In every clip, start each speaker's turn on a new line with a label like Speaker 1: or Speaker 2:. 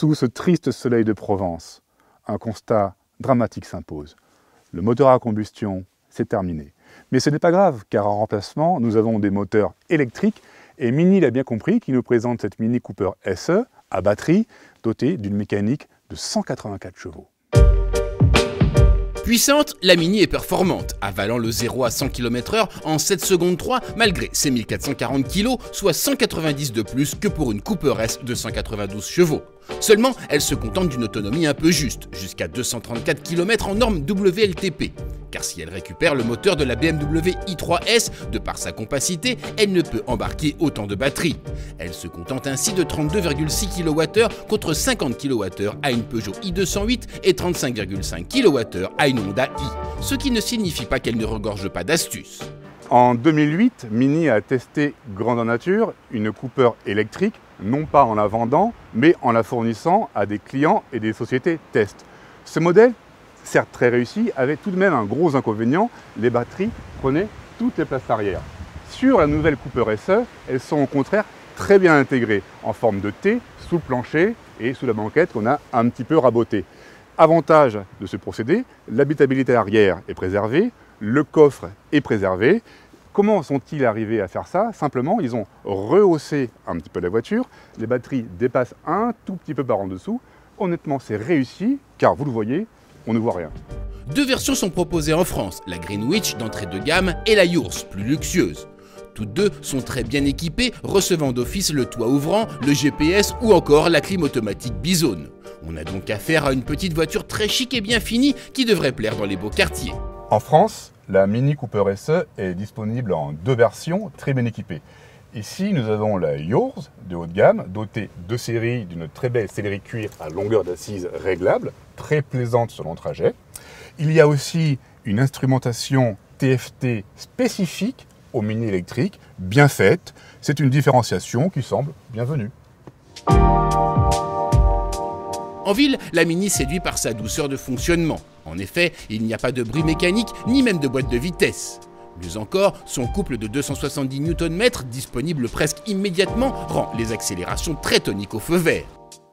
Speaker 1: Sous ce triste soleil de Provence, un constat dramatique s'impose. Le moteur à combustion, c'est terminé. Mais ce n'est pas grave, car en remplacement, nous avons des moteurs électriques et Mini l'a bien compris, qui nous présente cette Mini Cooper SE à batterie, dotée d'une mécanique de 184 chevaux.
Speaker 2: Puissante, la Mini est performante, avalant le 0 à 100 km/h en 7 secondes 3 malgré ses 1440 kg, soit 190 de plus que pour une Cooper S de 192 chevaux. Seulement, elle se contente d'une autonomie un peu juste, jusqu'à 234 km en norme WLTP. Car si elle récupère le moteur de la BMW i3S, de par sa compacité, elle ne peut embarquer autant de batterie. Elle se contente ainsi de 32,6 kWh contre 50 kWh à une Peugeot i208 et 35,5 kWh à une Honda i, ce qui ne signifie pas qu'elle ne regorge pas d'astuces.
Speaker 1: En 2008, Mini a testé grandeur nature une Cooper électrique, non pas en la vendant, mais en la fournissant à des clients et des sociétés test. Ce modèle, certes très réussi, avait tout de même un gros inconvénient, les batteries prenaient toutes les places arrière. Sur la nouvelle Cooper SE, elles sont au contraire très bien intégrées, en forme de T, sous le plancher et sous la banquette qu'on a un petit peu rabotée. Avantage de ce procédé, l'habitabilité arrière est préservée, le coffre est préservé. Comment sont-ils arrivés à faire ça? Simplement, ils ont rehaussé un petit peu la voiture, les batteries dépassent un tout petit peu par en dessous. Honnêtement, c'est réussi, car vous le voyez, on ne voit rien.
Speaker 2: Deux versions sont proposées en France, la Greenwich d'entrée de gamme et la Yours, plus luxueuse. Toutes deux sont très bien équipées, recevant d'office le toit ouvrant, le GPS ou encore la clim automatique Bizone. On a donc affaire à une petite voiture très chic et bien finie qui devrait plaire dans les beaux quartiers.
Speaker 1: En France, la Mini Cooper SE est disponible en deux versions très bien équipées. Ici, nous avons la Yours de haut de gamme, dotée de série d'une très belle sellerie cuir à longueur d'assise réglable, très plaisante sur long trajet. Il y a aussi une instrumentation TFT spécifique au Mini électrique, bien faite. C'est une différenciation qui semble bienvenue.
Speaker 2: En ville, la Mini séduit par sa douceur de fonctionnement. En effet, il n'y a pas de bruit mécanique, ni même de boîte de vitesse. Mieux encore, son couple de 270 Nm, disponible presque immédiatement, rend les accélérations très toniques au feu vert.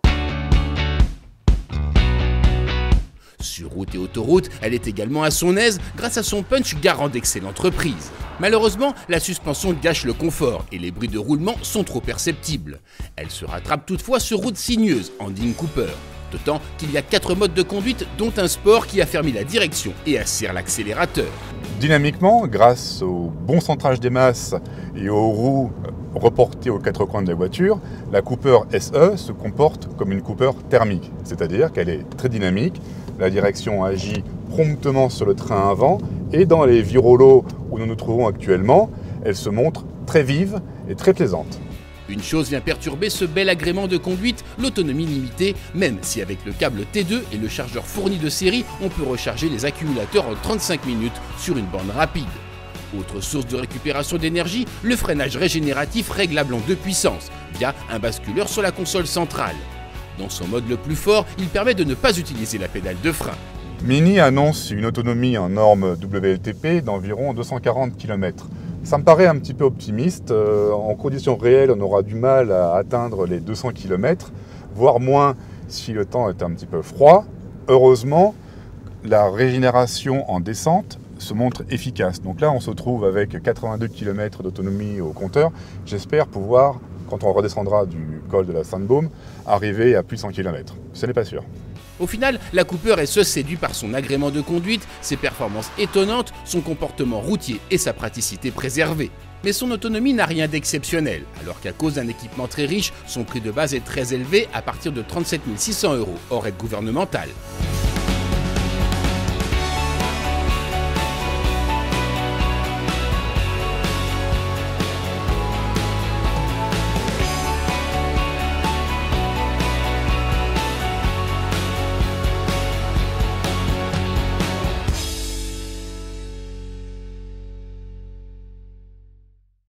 Speaker 2: Sur route et autoroute, elle est également à son aise grâce à son punch garant d'excellente reprise. Malheureusement, la suspension gâche le confort et les bruits de roulement sont trop perceptibles. Elle se rattrape toutefois sur route sinueuse en digne Cooper. D'autant qu'il y a 4 modes de conduite, dont un sport qui affermit la direction et assère l'accélérateur.
Speaker 1: Dynamiquement, grâce au bon centrage des masses et aux roues reportées aux 4 coins de la voiture, la Cooper SE se comporte comme une Cooper thermique, c'est-à-dire qu'elle est très dynamique, la direction agit promptement sur le train avant et dans les virolos où nous nous trouvons actuellement, elle se montre très vive et très plaisante.
Speaker 2: Une chose vient perturber ce bel agrément de conduite, l'autonomie limitée, même si avec le câble T2 et le chargeur fourni de série, on peut recharger les accumulateurs en 35 minutes sur une borne rapide. Autre source de récupération d'énergie, le freinage régénératif réglable en 2 puissances, via un basculeur sur la console centrale. Dans son mode le plus fort, il permet de ne pas utiliser la pédale de frein.
Speaker 1: Mini annonce une autonomie en norme WLTP d'environ 240 km. Ça me paraît un petit peu optimiste. En conditions réelles, on aura du mal à atteindre les 200 km, voire moins si le temps est un petit peu froid. Heureusement, la régénération en descente se montre efficace. Donc là, on se trouve avec 82 km d'autonomie au compteur. J'espère pouvoir, quand on redescendra du col de la Sainte-Baume, arriver à plus de 100 km. Ce n'est pas sûr.
Speaker 2: Au final, la Cooper SE séduit par son agrément de conduite, ses performances étonnantes, son comportement routier et sa praticité préservée. Mais son autonomie n'a rien d'exceptionnel, alors qu'à cause d'un équipement très riche, son prix de base est très élevé à partir de 37 600 € hors aide gouvernementale.